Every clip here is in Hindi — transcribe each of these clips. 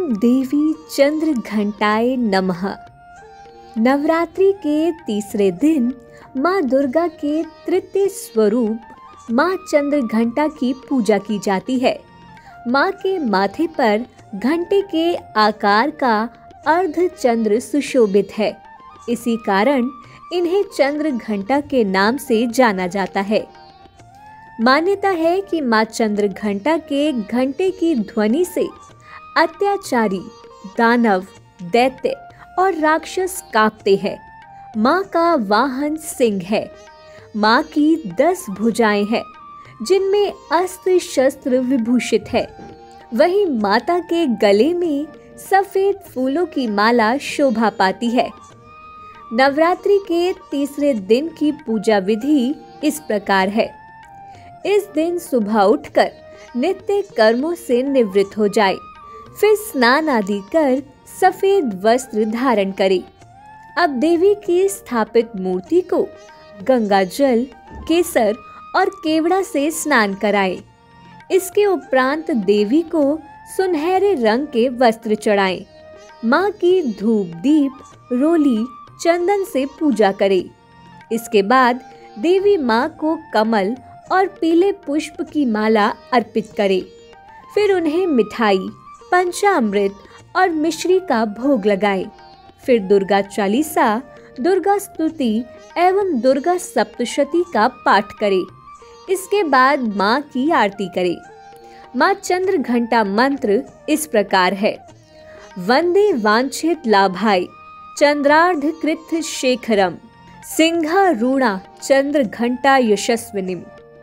देवी चंद्र घंटाए नमः। नवरात्रि के तीसरे दिन माँ दुर्गा के तृतीय स्वरूप माँ चंद्र घंटा की पूजा की जाती है। माँ के माथे पर घंटे के आकार का अर्ध चंद्र सुशोभित है। इसी कारण इन्हें चंद्र घंटा के नाम से जाना जाता है। मान्यता है कि माँ चंद्र घंटा के घंटे की ध्वनि से अत्याचारी, दानव, दैत्य और राक्षस कांपते हैं। माँ का वाहन सिंह है। माँ की 10 भुजाएं हैं, जिनमें अस्त्र शस्त्र विभूषित है। वहीं माता के गले में सफेद फूलों की माला शोभा पाती है। नवरात्रि के तीसरे दिन की पूजा विधि इस प्रकार है। इस दिन सुबह उठकर नित्य कर्मों से निवृत्त हो जाए, फिर स्नान आदि कर सफेद वस्त्र धारण करे। अब देवी की स्थापित मूर्ति को गंगा जल, केसर और केवड़ा से स्नान कराएं। इसके उपरांत देवी को सुनहरे रंग के वस्त्र चढ़ाएं। माँ की धूप, दीप, रोली, चंदन से पूजा करें। इसके बाद देवी माँ को कमल और पीले पुष्प की माला अर्पित करें। फिर उन्हें मिठाई, पंचामृत और मिश्री का भोग लगाएं। फिर दुर्गा चालीसा, दुर्गा स्तुति एवं दुर्गा सप्तशती का पाठ करें। इसके बाद माँ की आरती करें। माँ चंद्र घंटा मंत्र इस प्रकार है। वंदे वांछित लाभाय चंद्रार्ध कृत शेखरम सिंहारूढ़ा चंद्र घंटा यशस्विनीम।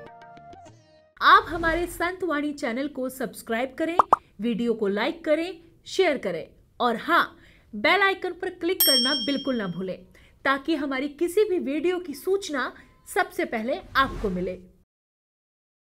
आप हमारे संत वाणी चैनल को सब्सक्राइब करें, वीडियो को लाइक करें, शेयर करें और हाँ, बेल आइकन पर क्लिक करना बिल्कुल ना भूलें, ताकि हमारी किसी भी वीडियो की सूचना सबसे पहले आपको मिले।